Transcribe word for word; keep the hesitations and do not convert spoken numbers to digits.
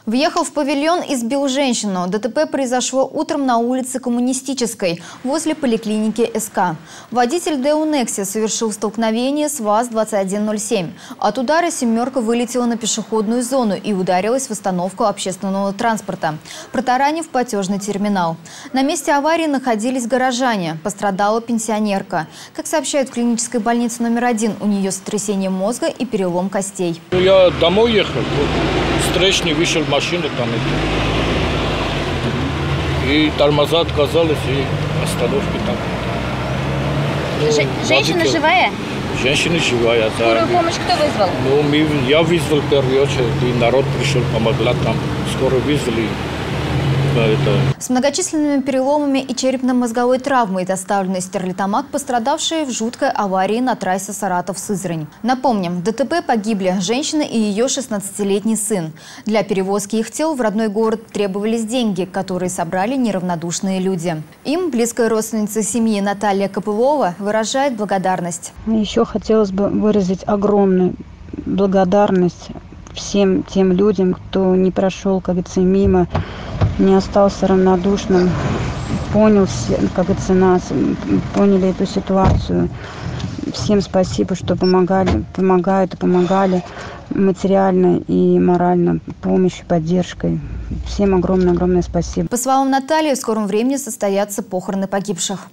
Въехал в павильон и сбил женщину. ДТП произошло утром на улице Коммунистической, возле поликлиники СК. Водитель ДЭУ «Некси» совершил столкновение с ВАЗ двадцать один ноль семь. От удара «семерка» вылетела на пешеходную зону и ударилась в остановку общественного транспорта, протаранив платежный терминал. На месте аварии находились горожане. Пострадала пенсионерка. Как сообщают в клинической больнице номер один, у нее сотрясение мозга и перелом костей. Я домой ехал, встречный вышел машина там. И тормоза отказались, и остановки там. Ж женщина Водитель. живая? Женщина живая, да. Скорую помощь кто вызвал? Ну, мы, я вызвал в первую очередь, и народ пришел, помогла там. Скоро вызвали. Это. С многочисленными переломами и черепно-мозговой травмой доставлены в Стерлитамак пострадавшие в жуткой аварии на трассе Саратов-Сызрань. Напомним, в ДТП погибли женщина и ее шестнадцатилетний сын. Для перевозки их тел в родной город требовались деньги, которые собрали неравнодушные люди. Им близкая родственница семьи Наталья Копылова выражает благодарность. Еще хотелось бы выразить огромную благодарность всем тем людям, кто не прошел, как говорится, мимо, не остался равнодушным, понял, как говорится, нас, поняли эту ситуацию. Всем спасибо, что помогали, помогают и помогали материально и морально, помощью, поддержкой. Всем огромное-огромное спасибо. По словам Натальи, в скором времени состоятся похороны погибших.